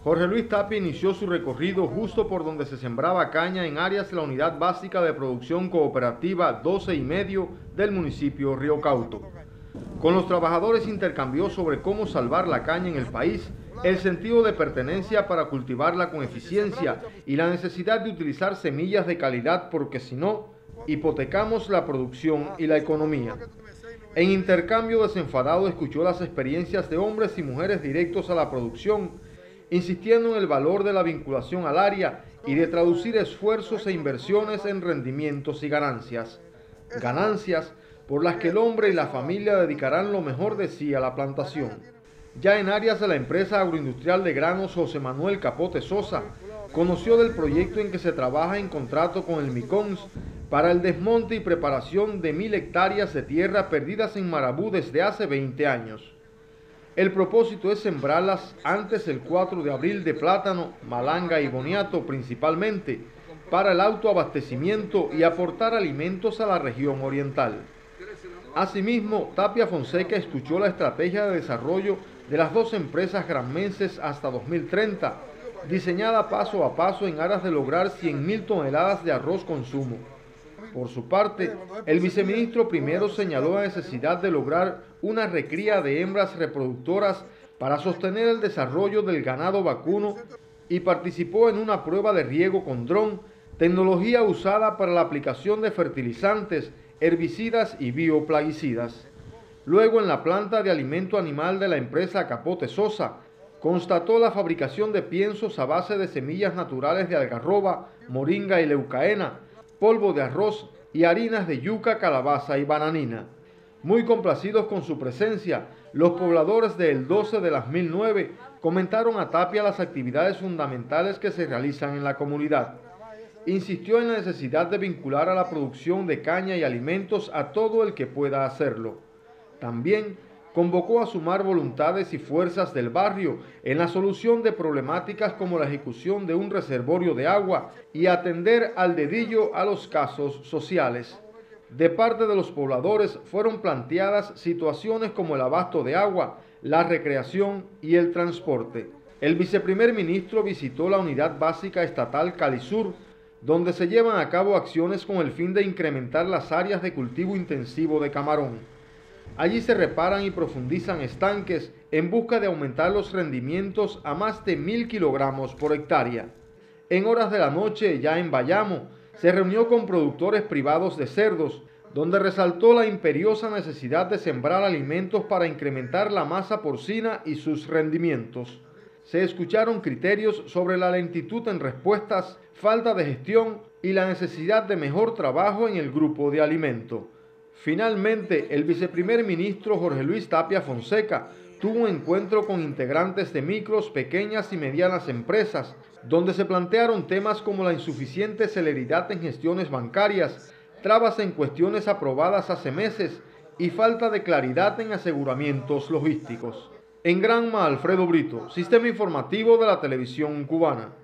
Jorge Luis Tapia inició su recorrido justo por donde se sembraba caña en áreas de la Unidad Básica de Producción Cooperativa 12 y medio del municipio Río Cauto. Con los trabajadores intercambió sobre cómo salvar la caña en el país, el sentido de pertenencia para cultivarla con eficiencia y la necesidad de utilizar semillas de calidad porque si no, hipotecamos la producción y la economía. En intercambio desenfadado escuchó las experiencias de hombres y mujeres directos a la producción, insistiendo en el valor de la vinculación al área y de traducir esfuerzos e inversiones en rendimientos y ganancias. Ganancias por las que el hombre y la familia dedicarán lo mejor de sí a la plantación. Ya en áreas de la empresa agroindustrial de granos José Manuel Capote Sosa, conoció del proyecto en que se trabaja en contrato con el MICONS para el desmonte y preparación de 1000 hectáreas de tierra perdidas en Marabú desde hace 20 años. El propósito es sembrarlas antes del 4 de abril de plátano, malanga y boniato principalmente, para el autoabastecimiento y aportar alimentos a la región oriental. Asimismo, Tapia Fonseca escuchó la estrategia de desarrollo de las dos empresas granmenses hasta 2030, diseñada paso a paso en aras de lograr 100.000 toneladas de arroz consumo. Por su parte, el viceministro primero señaló la necesidad de lograr una recría de hembras reproductoras para sostener el desarrollo del ganado vacuno y participó en una prueba de riego con dron, tecnología usada para la aplicación de fertilizantes, herbicidas y bioplaguicidas. Luego, en la planta de alimento animal de la empresa Capote Sosa, constató la fabricación de piensos a base de semillas naturales de algarroba, moringa y leucaena, polvo de arroz y harinas de yuca, calabaza y bananina. Muy complacidos con su presencia, los pobladores del 12 de las 1009 comentaron a Tapia las actividades fundamentales que se realizan en la comunidad. Insistió en la necesidad de vincular a la producción de caña y alimentos a todo el que pueda hacerlo. También convocó a sumar voluntades y fuerzas del barrio en la solución de problemáticas como la ejecución de un reservorio de agua y atender al dedillo a los casos sociales. De parte de los pobladores fueron planteadas situaciones como el abasto de agua, la recreación y el transporte. El viceprimer ministro visitó la Unidad Básica Estatal Calisur, donde se llevan a cabo acciones con el fin de incrementar las áreas de cultivo intensivo de camarón. Allí se reparan y profundizan estanques en busca de aumentar los rendimientos a más de 1000 kilogramos por hectárea. En horas de la noche, ya en Bayamo, se reunió con productores privados de cerdos, donde resaltó la imperiosa necesidad de sembrar alimentos para incrementar la masa porcina y sus rendimientos. Se escucharon criterios sobre la lentitud en respuestas, falta de gestión y la necesidad de mejor trabajo en el grupo de alimento. Finalmente, el viceprimer ministro Jorge Luis Tapia Fonseca tuvo un encuentro con integrantes de micros, pequeñas y medianas empresas, donde se plantearon temas como la insuficiente celeridad en gestiones bancarias, trabas en cuestiones aprobadas hace meses y falta de claridad en aseguramientos logísticos. En Granma, Alfredo Brito, Sistema Informativo de la Televisión Cubana.